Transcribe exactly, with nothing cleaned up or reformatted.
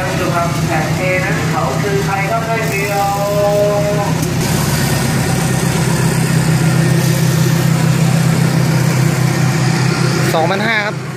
ครับดูครับแผ่นเอนั้นเขาคือใครก็ไม่เดียวสองพันห้าครับ